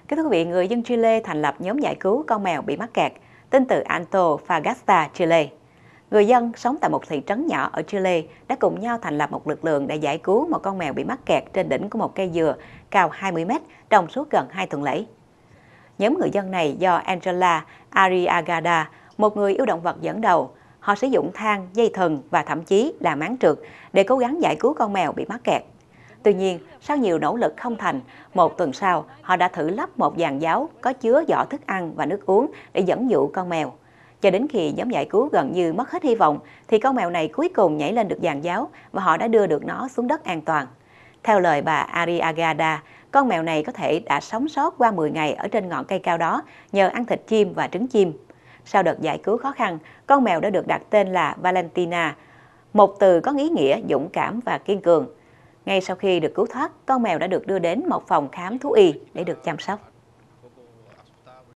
Kính thưa quý vị, người dân Chile thành lập nhóm giải cứu con mèo bị mắc kẹt, tin từ Antofagasta, Chile. Người dân sống tại một thị trấn nhỏ ở Chile đã cùng nhau thành lập một lực lượng để giải cứu một con mèo bị mắc kẹt trên đỉnh của một cây dừa cao 20 mét trong suốt gần 2 tuần lễ. Nhóm người dân này do Angela Arriagada, một người yêu động vật dẫn đầu. Họ sử dụng thang, dây thừng và thậm chí là máng trượt để cố gắng giải cứu con mèo bị mắc kẹt. Tuy nhiên, sau nhiều nỗ lực không thành, một tuần sau, họ đã thử lắp một giàn giáo có chứa giỏ thức ăn và nước uống để dẫn dụ con mèo. Cho đến khi nhóm giải cứu gần như mất hết hy vọng, thì con mèo này cuối cùng nhảy lên được giàn giáo và họ đã đưa được nó xuống đất an toàn. Theo lời bà Arriagada, con mèo này có thể đã sống sót qua 10 ngày ở trên ngọn cây cao đó nhờ ăn thịt chim và trứng chim. Sau đợt giải cứu khó khăn, con mèo đã được đặt tên là Valentina, một từ có ý nghĩa dũng cảm và kiên cường. Ngay sau khi được cứu thoát, con mèo đã được đưa đến một phòng khám thú y để được chăm sóc.